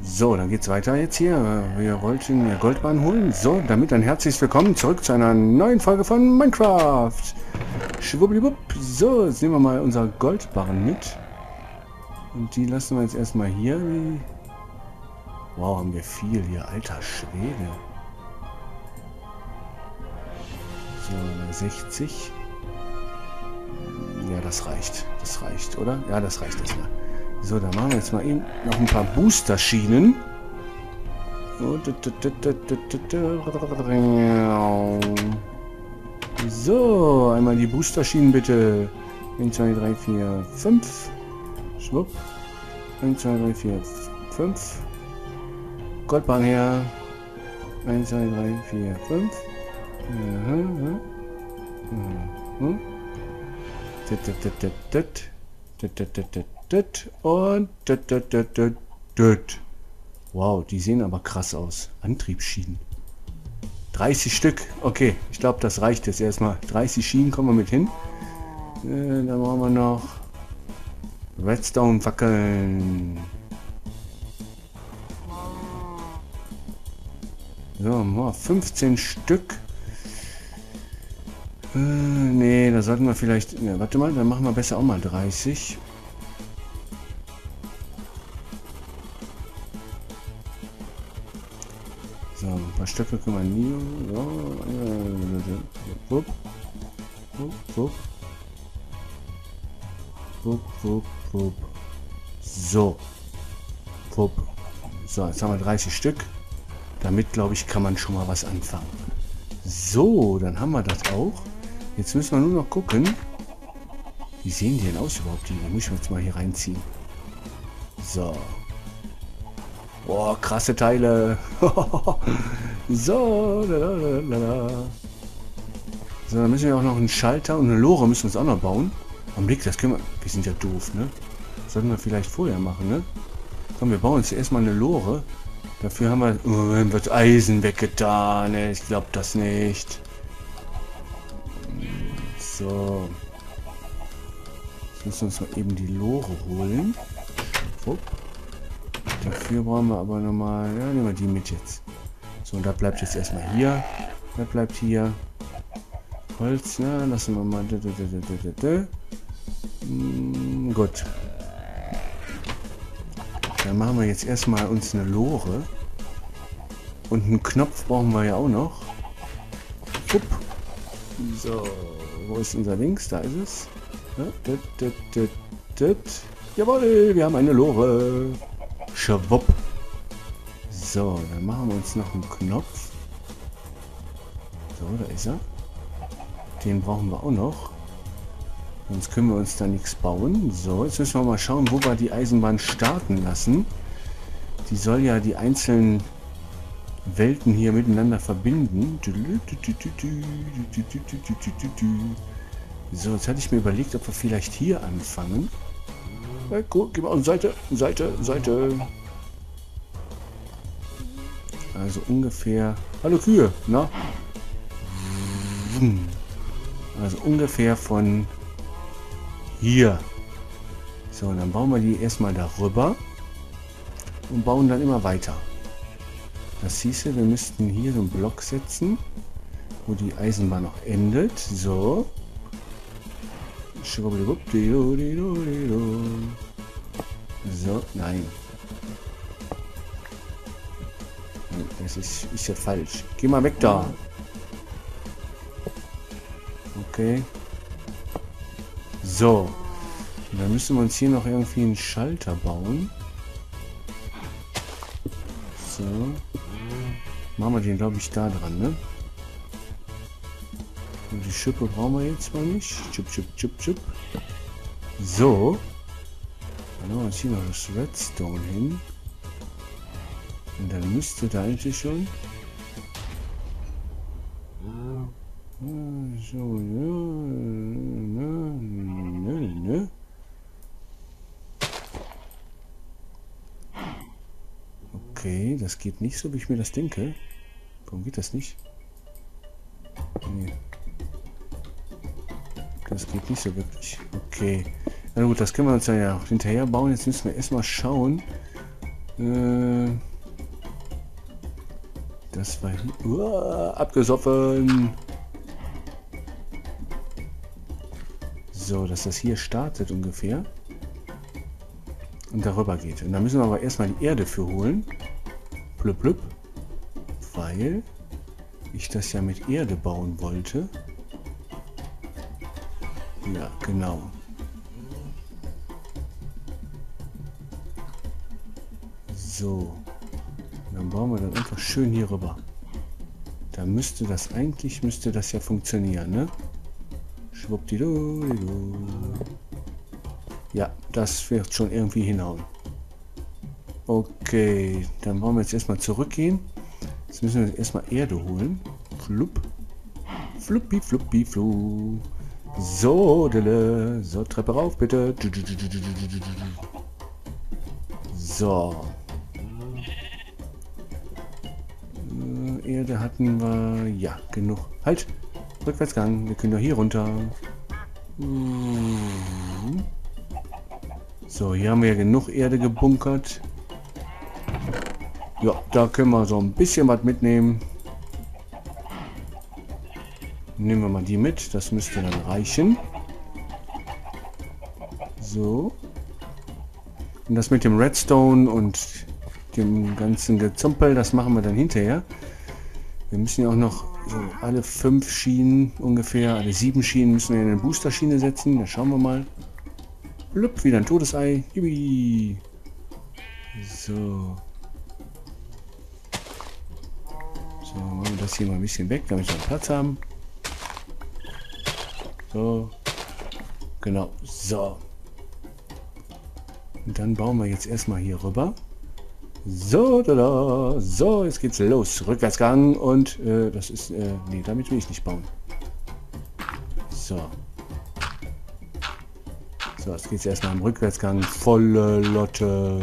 So, dann geht's weiter jetzt hier. Wir wollten ja Goldbahn holen. So, damit ein herzliches Willkommen zurück zu einer neuen Folge von Minecraft. Schwuppdiwupp. So, jetzt nehmen wir mal unser Goldbarren mit. Und die lassen wir jetzt erstmal hier. Wow, haben wir viel hier. Alter Schwede. So, 60. Ja, das reicht. Das reicht, oder? Ja, das reicht erstmal. So, dann machen wir jetzt mal eben noch ein paar Booster-Schienen. So, einmal die Booster-Schienen bitte. 1, 2, 3, 4, 5. Schwupp. 1, 2, 3, 4, 5. Goldbahn her. 1, 2, 3, 4, 5. Und wow, die sehen aber krass aus. Antriebsschienen. 30 Stück. Okay, ich glaube, das reicht jetzt erstmal. 30 Schienen kommen wir mit hin. Dann machen wir noch Redstone-Fackeln. So, mal 15 Stück. Nee, da sollten wir vielleicht... Ne, warte mal, dann machen wir besser auch mal 30. So, ein paar Stöcke können wir nie... So, So. So, jetzt haben wir 30 Stück. Damit, glaube ich, kann man schon mal was anfangen. So, dann haben wir das auch. Jetzt müssen wir nur noch gucken. Wie sehen die denn aus überhaupt? Die muss ich jetzt mal hier reinziehen. So. Boah, krasse Teile. So. Lalalala. So, dann müssen wir auch noch einen Schalter und eine Lore müssen wir uns auch noch bauen. Am Blick, das können wir... Wir sind ja doof, ne? Das sollten wir vielleicht vorher machen, ne? Komm, wir bauen uns erstmal eine Lore. Dafür haben wir... Oh, wird Eisen weggetan. Ne? Ich glaube das nicht. So. Jetzt müssen wir uns mal eben die Lore holen. Upp. Dafür brauchen wir aber nochmal... Ja, nehmen wir die mit jetzt. So, und das bleibt jetzt erstmal hier. Das bleibt hier. Holz, na, lassen wir mal... Gut. Dann machen wir jetzt erstmal uns eine Lore. Und einen Knopf brauchen wir ja auch noch. Upp. So, wo ist unser Links? Da ist es. Ja, jawohl, wir haben eine Lore. Schwupp. So, dann machen wir uns noch einen Knopf. So, da ist er. Den brauchen wir auch noch. Sonst können wir uns da nichts bauen. So, jetzt müssen wir mal schauen, wo wir die Eisenbahn starten lassen. Die soll ja die einzelnen Welten hier miteinander verbinden. So, jetzt hatte ich mir überlegt, ob wir vielleicht hier anfangen. Ja, gut, gehen wir auf Seite. Also ungefähr... Hallo Kühe, na? Also ungefähr von hier. So, dann bauen wir die erstmal darüber und bauen dann immer weiter. Das hieße, wir müssten hier so einen Block setzen, wo die Eisenbahn noch endet. So. So, nein. Das ist ja falsch. Geh mal weg da. Okay. So. Und dann müssen wir uns hier noch irgendwie einen Schalter bauen. So. Machen wir den, glaube ich, da dran, ne? Und die Schippe brauchen wir jetzt mal nicht. Chip. So. Dann haben wir uns hier noch das Redstone hin. Und dann müsste da eigentlich schon... So, ne. Okay, das geht nicht so, wie ich mir das denke. Warum geht das nicht? Nee. Das geht nicht so wirklich. Okay. Na gut, das können wir uns ja auch hinterher bauen. Jetzt müssen wir erstmal schauen, Das war hier. Abgesoffen. So, dass das hier startet ungefähr. Und darüber geht. Und da müssen wir aber erstmal die Erde für holen. Blub, blub. Weil ich das ja mit Erde bauen wollte. Ja, genau. So. Dann bauen wir dann einfach schön hier rüber. Da müsste das ja funktionieren, ne? Schwuppdidu. Ja, das wird schon irgendwie hinhauen. Okay, dann wollen wir jetzt erstmal zurückgehen. Jetzt müssen wir erstmal Erde holen. Flupp. Fluppi, fluppi, flu. So, Dille. So, Treppe rauf, bitte. So. Erde hatten wir... Ja, genug. Halt! Rückwärtsgang. Wir können doch hier runter. So, hier haben wir ja genug Erde gebunkert. Ja, da können wir so ein bisschen was mitnehmen. Nehmen wir mal die mit. Das müsste dann reichen. So. Und das mit dem Redstone und dem ganzen Gezumpel, das machen wir dann hinterher. Wir müssen ja auch noch so alle 5 Schienen ungefähr, alle 7 Schienen müssen wir in eine Booster-Schiene setzen. Da schauen wir mal. Blub, wieder ein Todesei. Jubi. So. So, machen wir das hier mal ein bisschen weg, damit wir Platz haben. So. Genau. So. Und dann bauen wir jetzt erstmal hier rüber. So, da. So, jetzt geht's los. Rückwärtsgang und das ist... nee, damit will ich nicht bauen. So. So, jetzt geht's erstmal im Rückwärtsgang. Volle Lotte.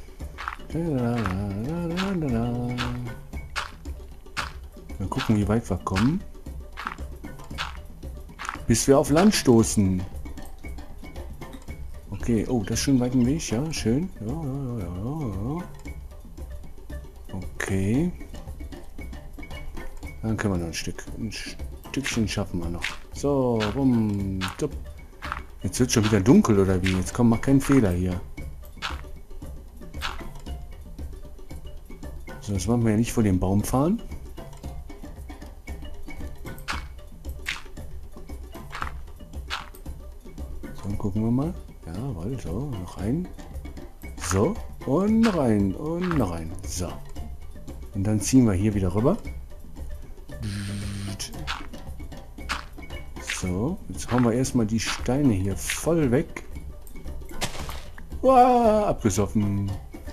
Mal gucken, wie weit wir kommen. Bis wir auf Land stoßen. Okay, oh, das ist schon weit im Weg, ja, schön. Ja. Okay. Dann können wir noch ein Stückchen schaffen wir noch. So, bumm, tup. Jetzt wird schon wieder dunkel, oder wie? Jetzt kommt mal kein Fehler hier. So, das wollen wir ja nicht vor dem Baum fahren. So, gucken wir mal. Jawohl, so, noch ein. So, und noch ein, und noch ein. So. Und dann ziehen wir hier wieder rüber. So, jetzt hauen wir erstmal die Steine hier voll weg. Uah, abgesoffen.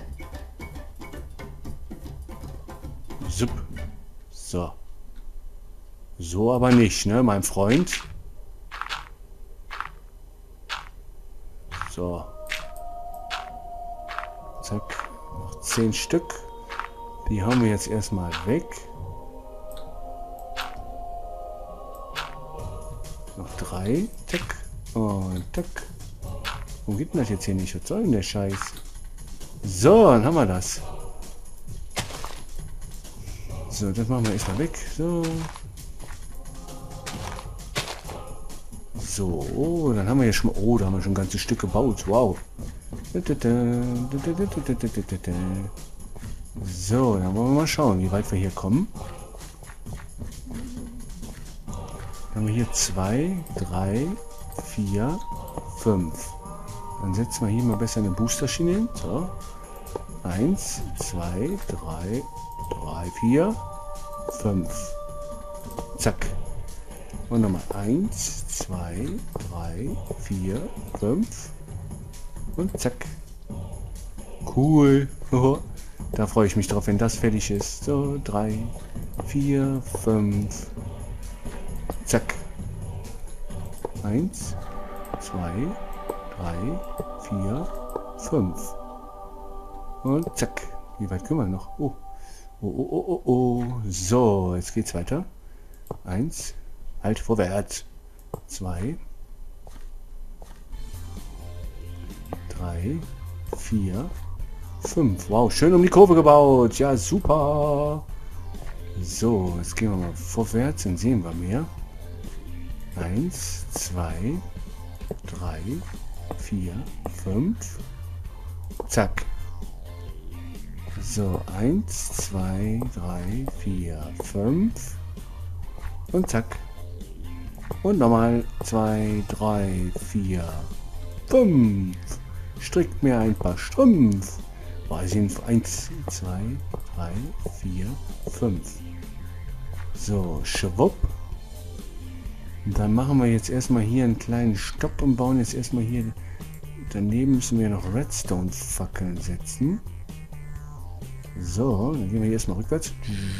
Sup. So. So aber nicht, ne, mein Freund. So. Zack. Noch 10 Stück. Die haben wir jetzt erstmal weg. Noch 3. Tack. Und tack. Warum geht denn das jetzt hier nicht? Was soll denn der Scheiß? So, dann haben wir das. So, das machen wir erstmal weg. So. So, oh, dann haben wir hier schon... Oh, da haben wir schon ein ganzes Stück gebaut. Wow. So, dann wollen wir mal schauen, wie weit wir hier kommen. Dann haben wir hier 2, 3, 4, 5. Dann setzen wir hier mal besser eine Boosterschiene hin. So. 1, 2, 3, 4, 5. Zack. Und nochmal 1, 2, 3, 4, 5. Und zack. Cool. Da freue ich mich drauf, wenn das fertig ist. So, 3, 4, 5. Zack. 1, 2, 3, 4, 5. Und zack. Wie weit können wir noch? Oh. Oh. So, jetzt geht's weiter. 1. Halt vorwärts. 2. 3, 4, 5. Wow, schön um die Kurve gebaut. Ja, super. So, jetzt gehen wir mal vorwärts, dann sehen wir mehr. 1, 2, 3, 4, 5. Zack. So, 1, 2, 3, 4, 5. Und zack. Und nochmal 2, 3, 4, 5. Strickt mir ein paar Strümpf. Boah, sind 1, 2, 3, 4, 5. So, schwupp. Und dann machen wir jetzt erstmal hier einen kleinen Stopp und bauen jetzt erstmal hier. Daneben müssen wir noch Redstone-Fackeln setzen. So, dann gehen wir hier erstmal rückwärts.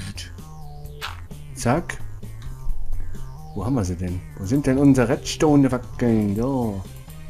Zack. Wo haben wir sie denn? Wo sind denn unsere Redstone-Fackeln? So.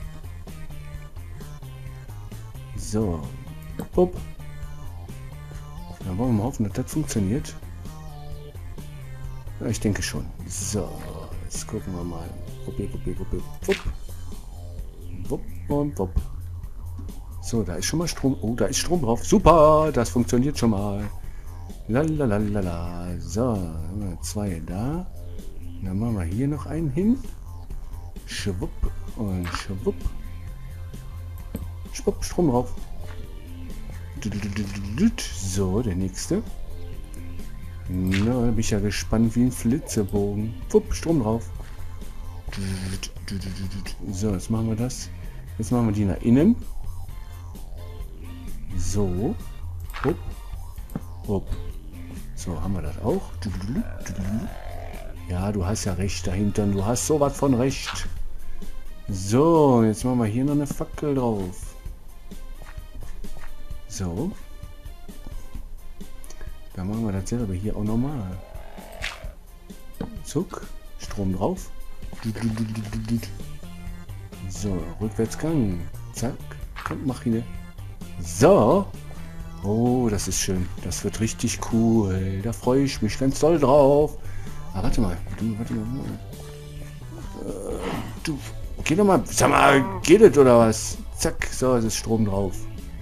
So. Upp. Dann wollen wir mal hoffen, dass das funktioniert. Ja, ich denke schon. So. Jetzt gucken wir mal. Wupp, wupp. Wupp und wupp. So, da ist schon mal Strom. Oh, da ist Strom drauf. Super, das funktioniert schon mal. Lalalala. So, haben wir 2 da. Dann machen wir hier noch einen hin. Schwupp und schwupp. Schwupp, Strom drauf. So, der nächste. Na, da bin ich ja gespannt wie ein Flitzebogen. Wupp, Strom drauf. So, jetzt machen wir das. Jetzt machen wir die nach innen. So. Wupp. Wupp. So, haben wir das auch. Ja, du hast ja recht dahinter. Du hast sowas von recht. So, jetzt machen wir hier noch eine Fackel drauf. So. Dann machen wir dasselbe hier auch nochmal. Zuck. Strom drauf. So, Rückwärtsgang. Zack. Kommt, mach hier. So. Oh, das ist schön. Das wird richtig cool. Da freue ich mich ganz doll drauf. Ah, warte mal. Warte mal. Du, geh doch mal. Sag mal, geht das oder was? Zack. So, es ist Strom drauf.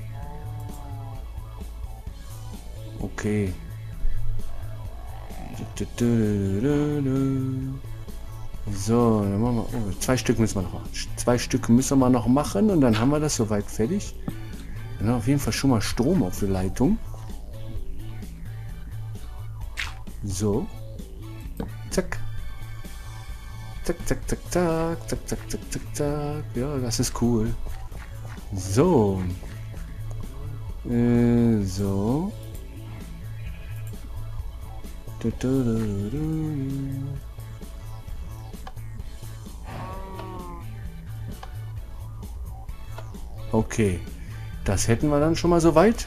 Okay. So, dann machen wir. Oh, 2 Stück müssen wir noch machen. 2 Stück müssen wir noch machen und dann haben wir das soweit fertig. Dann haben wir auf jeden Fall schon mal Strom auf der Leitung. So. Zack. Zack, zack, zack, zack, zack, zack, zack, zack, zack. Ja, das ist cool. So. So. Okay. Das hätten wir dann schon mal soweit.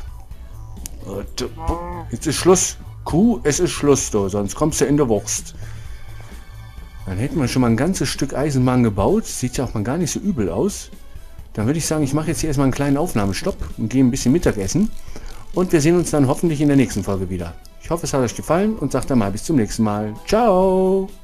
Jetzt ist Schluss. Kuh, es ist Schluss, du, sonst kommst du in der Wurst. Dann hätten wir schon mal ein ganzes Stück Eisenbahn gebaut. Sieht ja auch mal gar nicht so übel aus. Dann würde ich sagen, ich mache jetzt hier erstmal einen kleinen Aufnahmestopp und gehe ein bisschen Mittagessen. Und wir sehen uns dann hoffentlich in der nächsten Folge wieder. Ich hoffe, es hat euch gefallen und sagt dann mal bis zum nächsten Mal. Ciao!